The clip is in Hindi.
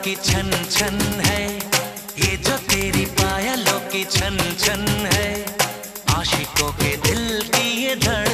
की छन छन है, ये जो तेरी पायलों की छन छन है, आशिकों के दिल की ये धड़कन